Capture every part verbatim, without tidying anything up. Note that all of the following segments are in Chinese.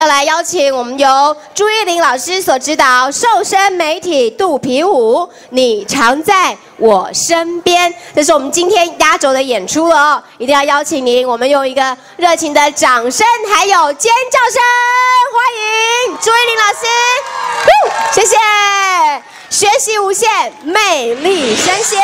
要来邀请我们由朱一玲老师所指导瘦身美体肚皮舞，你常在我身边。这是我们今天压轴的演出了哦，一定要邀请您，我们用一个热情的掌声还有尖叫声，欢迎朱一玲老师，谢谢，学习无限，魅力深陷。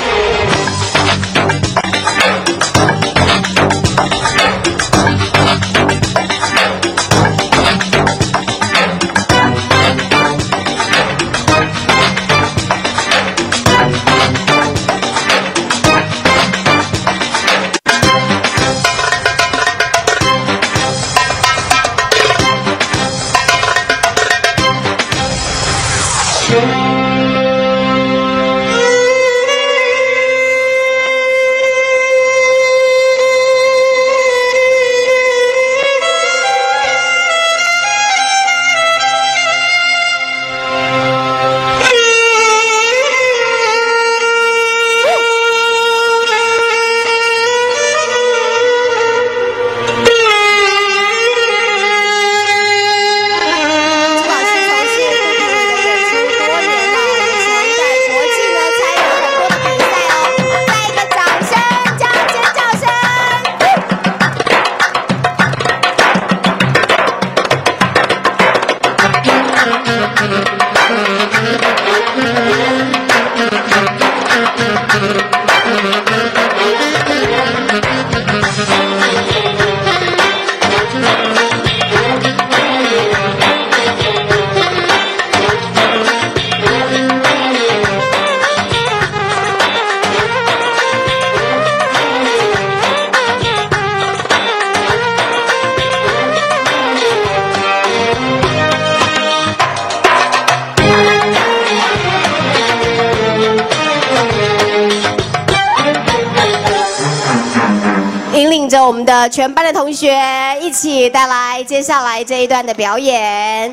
引领着我们的全班的同学一起带来接下来这一段的表演。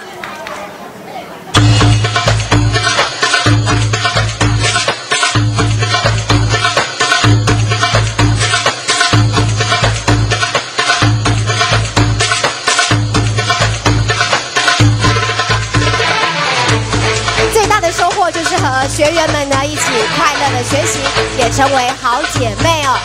最大的收获就是和学员们呢一起快乐的学习，也成为好姐妹哦。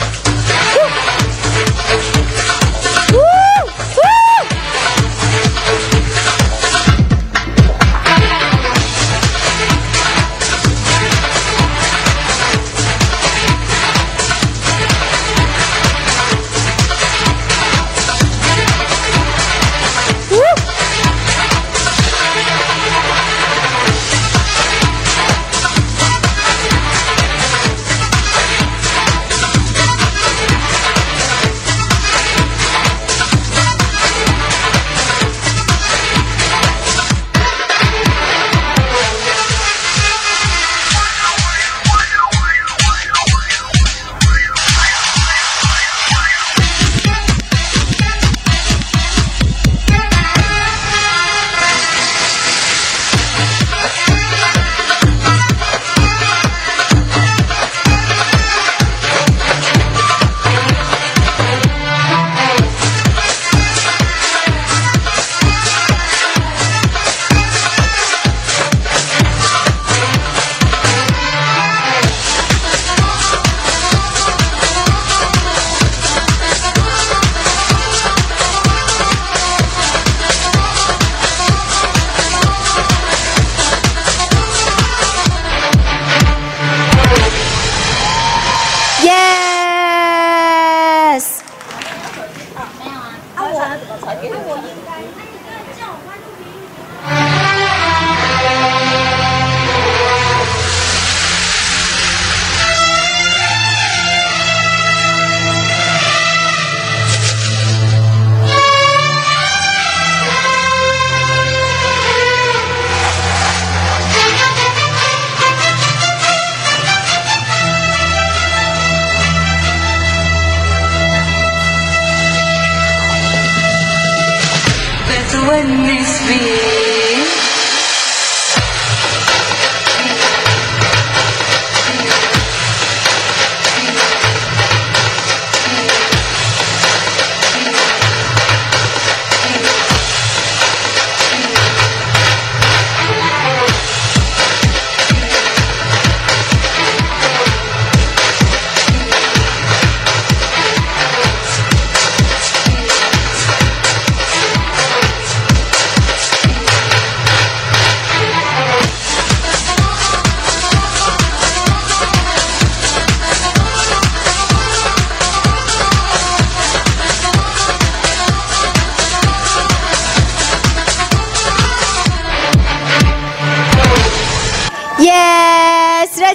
When this be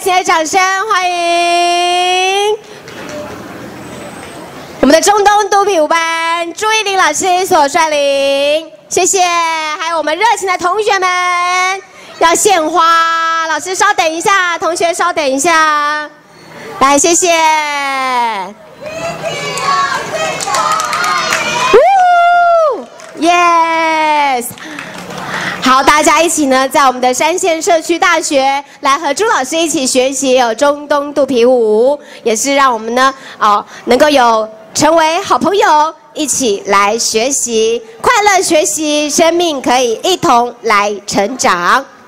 情的掌声欢迎我们的中东肚皮舞班朱一玲老师所率领，谢谢，还有我们热情的同学们要献花，老师稍等一下，同学稍等一下，来，谢谢。Yes， 好，大家一起呢，在我们的山县社区大学来和朱老师一起学习有中东肚皮舞，也是让我们呢，哦，能够有成为好朋友，一起来学习，快乐学习，生命可以一同来成长。